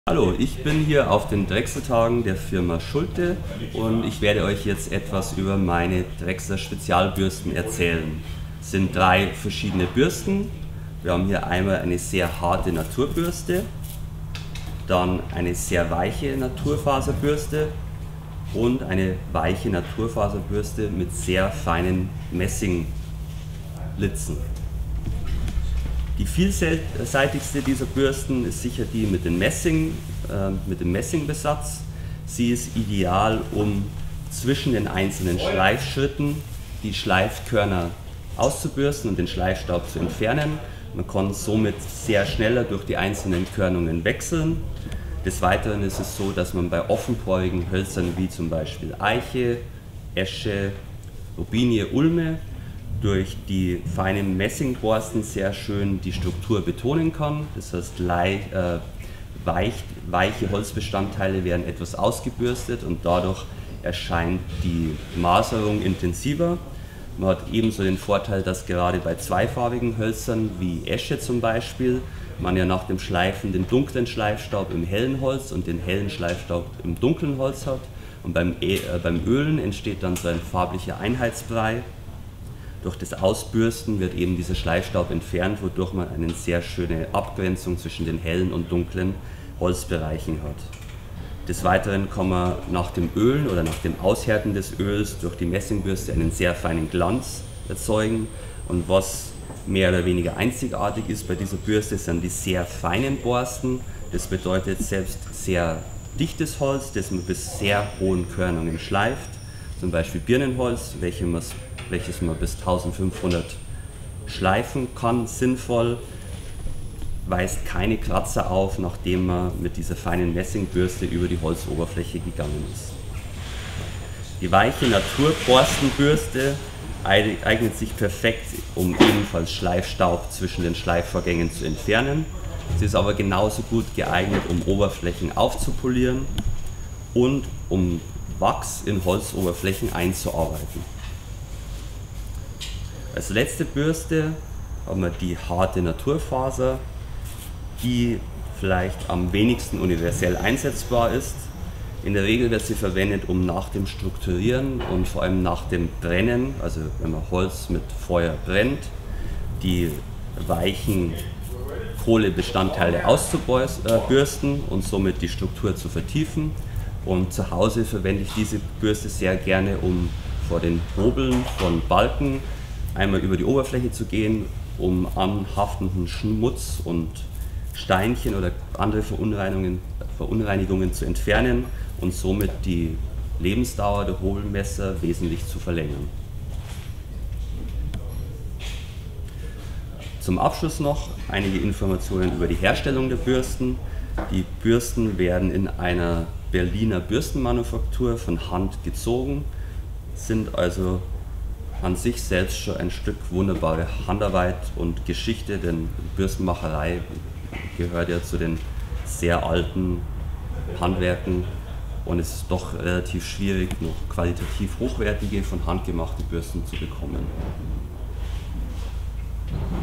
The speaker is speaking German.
Hallo, ich bin hier auf den Drechsler-Tagen der Firma Schulte und ich werde euch jetzt etwas über meine Drechsler Spezialbürsten erzählen. Es sind drei verschiedene Bürsten. Wir haben hier einmal eine sehr harte Naturbürste, dann eine sehr weiche Naturfaserbürste und eine weiche Naturfaserbürste mit sehr feinen Messinglitzen. Die vielseitigste dieser Bürsten ist sicher die mit dem Messingbesatz. Sie ist ideal, um zwischen den einzelnen Schleifschritten die Schleifkörner auszubürsten und den Schleifstaub zu entfernen. Man kann somit sehr schneller durch die einzelnen Körnungen wechseln. Des Weiteren ist es so, dass man bei offenporigen Hölzern wie zum Beispiel Eiche, Esche, Robinie, Ulme durch die feinen Messingborsten sehr schön die Struktur betonen kann. Das heißt, weiche Holzbestandteile werden etwas ausgebürstet und dadurch erscheint die Maserung intensiver. Man hat ebenso den Vorteil, dass gerade bei zweifarbigen Hölzern wie Esche zum Beispiel man ja nach dem Schleifen den dunklen Schleifstaub im hellen Holz und den hellen Schleifstaub im dunklen Holz hat. Und beim Ölen entsteht dann so ein farblicher Einheitsbrei. Durch das Ausbürsten wird eben dieser Schleifstaub entfernt, wodurch man eine sehr schöne Abgrenzung zwischen den hellen und dunklen Holzbereichen hat. Des Weiteren kann man nach dem Ölen oder nach dem Aushärten des Öls durch die Messingbürste einen sehr feinen Glanz erzeugen. Und was mehr oder weniger einzigartig ist bei dieser Bürste, sind die sehr feinen Borsten. Das bedeutet selbst sehr dichtes Holz, das man bis sehr hohen Körnungen schleift. Zum Beispiel Birnenholz, welches man bis 1500 schleifen kann, sinnvoll, weist keine Kratzer auf, nachdem man mit dieser feinen Messingbürste über die Holzoberfläche gegangen ist. Die weiche Naturborstenbürste eignet sich perfekt, um ebenfalls Schleifstaub zwischen den Schleifvorgängen zu entfernen. Sie ist aber genauso gut geeignet, um Oberflächen aufzupolieren und um Wachs in Holzoberflächen einzuarbeiten. Als letzte Bürste haben wir die harte Naturfaser, die vielleicht am wenigsten universell einsetzbar ist. In der Regel wird sie verwendet, um nach dem Strukturieren und vor allem nach dem Brennen, also wenn man Holz mit Feuer brennt, die weichen Kohlebestandteile auszubürsten und somit die Struktur zu vertiefen. Und zu Hause verwende ich diese Bürste sehr gerne, um vor den Hobeln von Balken einmal über die Oberfläche zu gehen, um anhaftenden Schmutz und Steinchen oder andere Verunreinigungen zu entfernen und somit die Lebensdauer der Hobelmesser wesentlich zu verlängern. Zum Abschluss noch einige Informationen über die Herstellung der Bürsten. Die Bürsten werden in einer Berliner Bürstenmanufaktur von Hand gezogen, sind also an sich selbst schon ein Stück wunderbare Handarbeit und Geschichte, denn Bürstenmacherei gehört ja zu den sehr alten Handwerken und es ist doch relativ schwierig, noch qualitativ hochwertige, von Hand gemachte Bürsten zu bekommen.